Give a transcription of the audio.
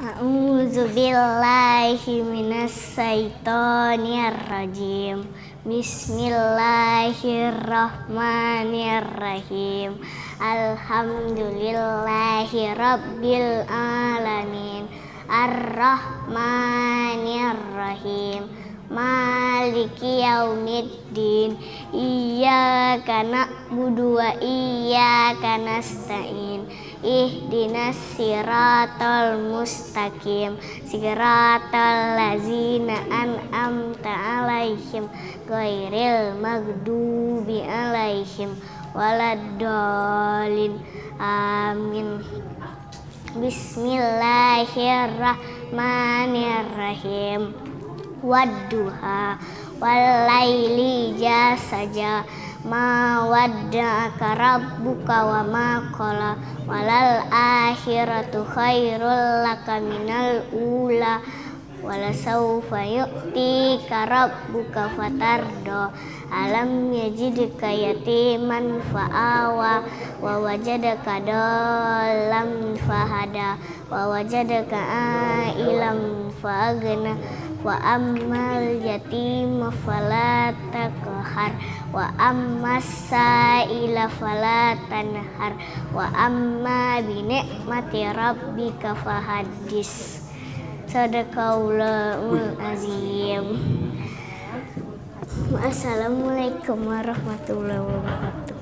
A'udzu billahi minas syaitonir rajim. Bismillahirrahmanirrahim. Alhamdulillahi rabbil alamin. Ar-Rahmanir Rahim. Maliki yaumiddin. Iyyaka na'budu wa iyyaka nasta'in. Ihdinas siratal mustaqim. Siratal ladzina an'amta 'alaihim ghairil maghdubi 'alaihim waladdallin. Amin. Bismillahirrahmanirrahim. Wadduha walaili idza saja. Ma wadda'aka rabbuka wa ma qala. Walal akhiratu khairul laka minal ula. Walasawfa yu'tika rabbuka fatarda. Alam yajidka yatiman fa'awa. Wa wajadaka dallam fahada. Wa wajadaka ailam fa'agna. Wa ammal yatima fala taqhar. Wa ammas sa'ila fala tanhar. Wa amma bi ni'mati rabbika fahaddis. Sadaqallahul azim. Assalamualaikum warahmatullahi wabarakatuh.